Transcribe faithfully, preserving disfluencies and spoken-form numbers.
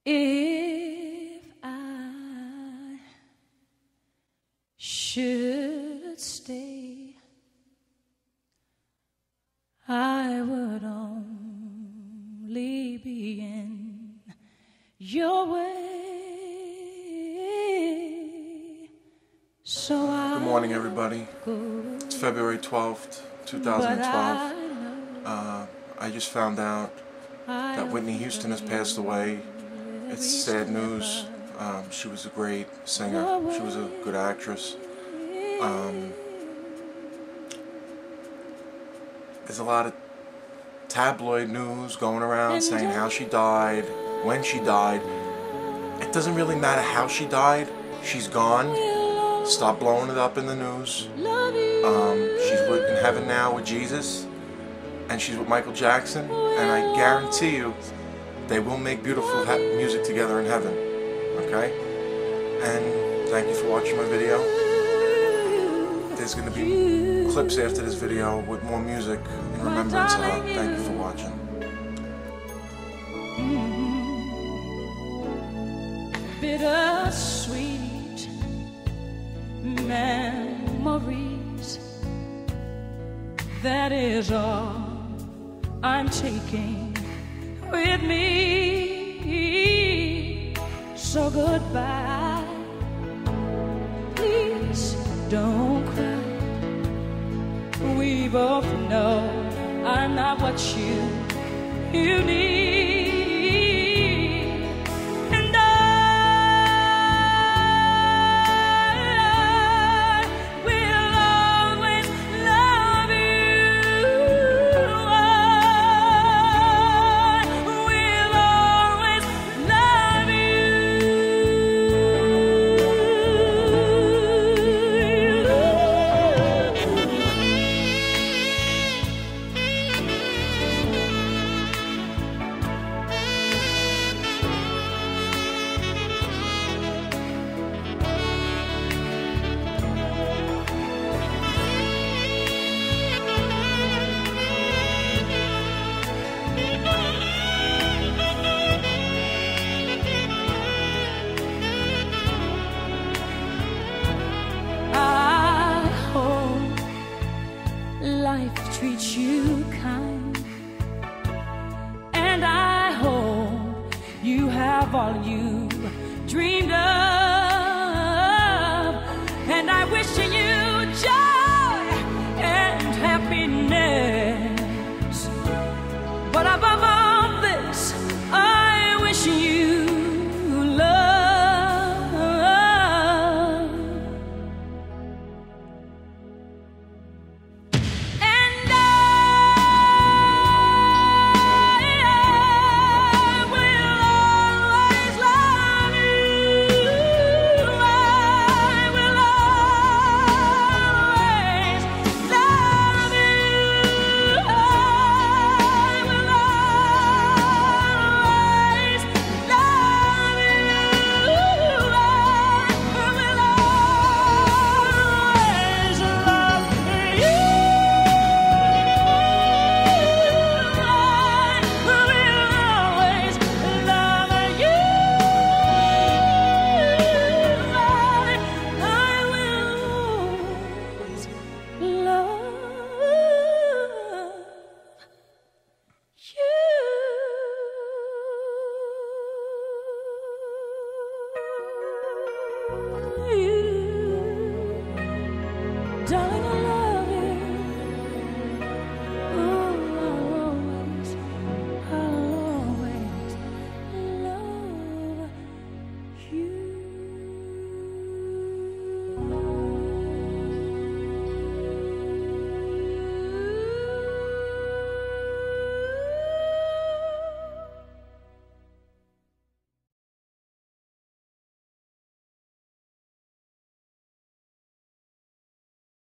If I should stay, I would only be in your way. So I Good morning, everybody. It's February twelfth, two thousand twelve. Uh, I just found out that Whitney Houston has passed away. It's sad news. Um, she was a great singer. She was a good actress. Um, there's a lot of tabloid news going around saying how she died, when she died. It doesn't really matter how she died. She's gone. Stop blowing it up in the news. Um, she's with, in heaven now with Jesus, and she's with Michael Jackson, and I guarantee you they will make beautiful music together in heaven. Okay? And thank you for watching my video. There's going to be clips after this video with more music in remembrance of her. Thank you for watching. Bittersweet memories, that is all I'm taking with me. So goodbye, please don't cry. We both know I'm not what you you need. Life treats you kind, and I hope you have all you dreamed of, and I wish you joy and happiness, but above all this I wish you love.